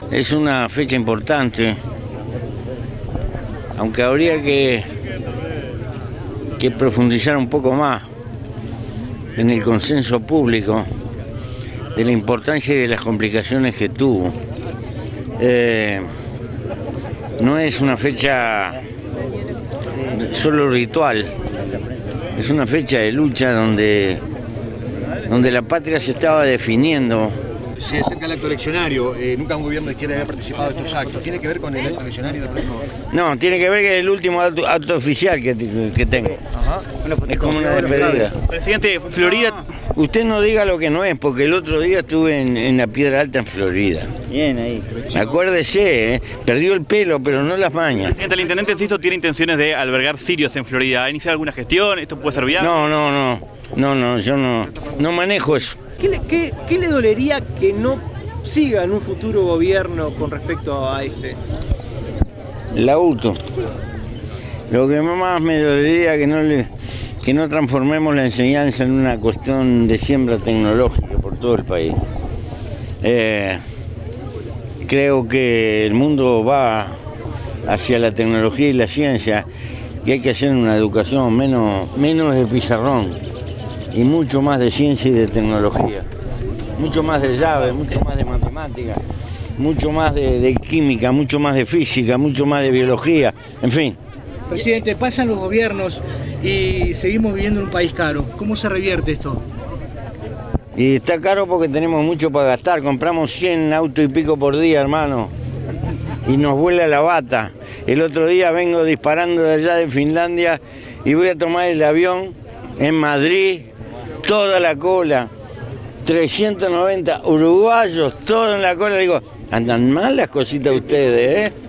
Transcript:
Es una fecha importante, aunque habría que profundizar un poco más en el consenso público de la importancia y de las complicaciones que tuvo. No es una fecha solo ritual, es una fecha de lucha donde la patria se estaba definiendo. Se acerca el acto eleccionario, nunca un gobierno de izquierda había participado de estos actos. ¿Tiene que ver con el acto eleccionario del próximo? No, tiene que ver que es el último acto oficial que tengo. Ajá. Es como una despedida. Presidente, Florida... Usted no diga lo que no es, porque el otro día estuve en la Piedra Alta en Florida. Bien ahí. Acuérdese, perdió el pelo, pero no las mañas. Presidente, el intendente Enciso tiene intenciones de albergar sirios en Florida. ¿Ha iniciado alguna gestión? ¿Esto puede ser viable? No, yo no manejo eso. ¿Qué le dolería que no siga en un futuro gobierno con respecto a este? La auto. Lo que más me dolería que no transformemos la enseñanza en una cuestión de siembra tecnológica por todo el país. Creo que el mundo va hacia la tecnología y la ciencia y hay que hacer una educación menos de pizarrón y mucho más de ciencia y de tecnología. Mucho más de llave, mucho más de matemática, mucho más de química, mucho más de física, mucho más de biología, en fin. Presidente, pasan los gobiernos y seguimos viviendo en un país caro. ¿Cómo se revierte esto? Y está caro porque tenemos mucho para gastar. Compramos 100 autos y pico por día, hermano. Y nos vuela la bata. El otro día vengo disparando de allá de Finlandia y voy a tomar el avión en Madrid, toda la cola. 390 uruguayos, todos en la cola. Digo, andan mal las cositas ustedes, ¿eh?